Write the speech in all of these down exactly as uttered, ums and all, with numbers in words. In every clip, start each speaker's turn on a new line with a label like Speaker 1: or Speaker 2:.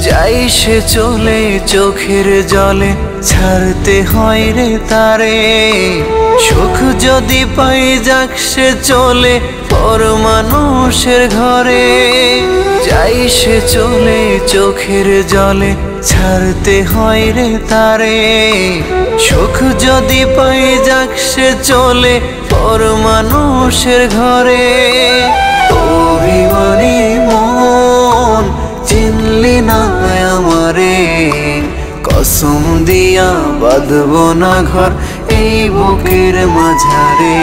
Speaker 1: যাই সে চলে চোখের জলে ছাড়তে হয় রে তারে। সুখ যদি পাই যাক সে চলে পর মানুষের ঘরে। যাই সে চলে চোখের জলে ছাড়তে হয় রে তারে। সুখ যদি পাই যাক সে চলে পর মানুষের ঘরে। অভিমানী মন চিনলি না আমারে, কসম দিয়া বাঁধবো না ঘর এই বুকের মাঝারে।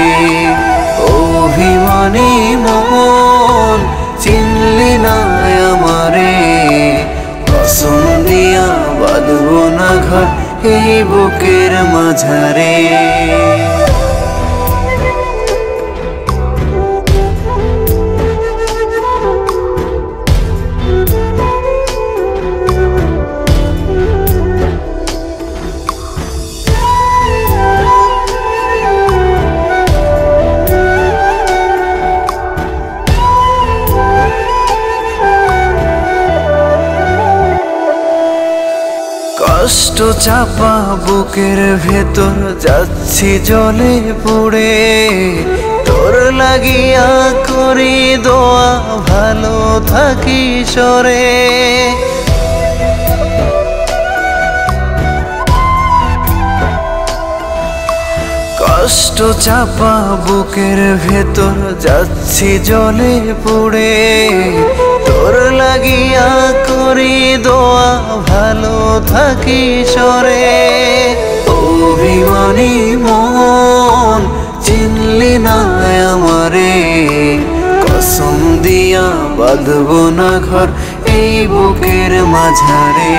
Speaker 1: অভিমানী মন চিনলি না আমারে, কসম দিয়া বাঁধবো না ঘর এই বুকের মাঝারে। কষ্ট চাপা বুকের ভেতর যাচ্ছি জলে পড়ে। তোর লাগিয়া করি দোয়া ভালো থাকি সরে। কষ্ট চাপা বুকের ভেতর যাচ্ছি জলে পড়ে। তোর লাগিয়া করি দোয়া ভালো থাকি সরে। অভিমানী মন চিনলি না আমারে, কসম দিয়া বাঁধবো না ঘর এই বুকের মাঝারে।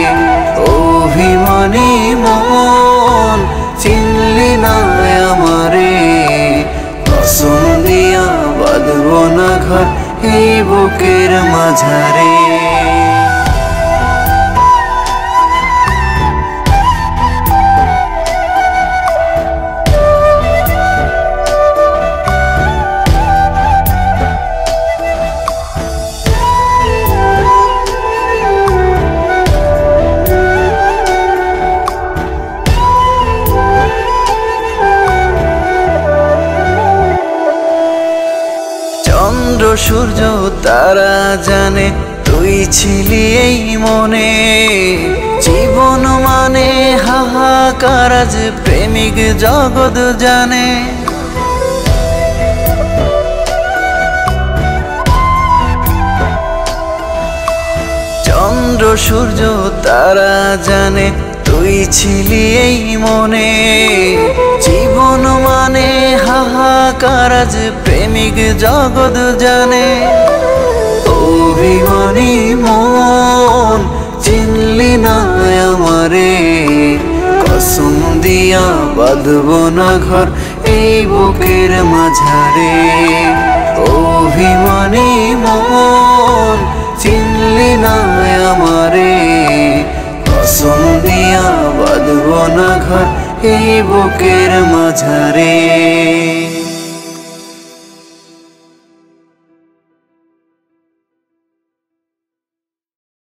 Speaker 1: অভিমানী মন চিনলি না আমারে, কসম দিয়া বাঁধবো না ঘর এই বুকের মাঝারে। চন্দ্র সূর্য তারা জানে তুই ছিলি এই মনে। জীবন মানে হাহাকার আজ প্রেমিক জগৎ জানে। চন্দ্র সূর্য তারা জানে তুই ছিলি এই মনে। জীবন মানে হাহাকার আজ প্রেমিক জগৎ জানে। অভিমানী মন চিনলি না আমারে, কসম দিয়া বাঁধবো না ঘর এই বুকের মাঝারে। অভিমানী মন চিনলি না আমারে, কসম দিয়া বাঁধবো না ঘর এই বুকের মাঝারে।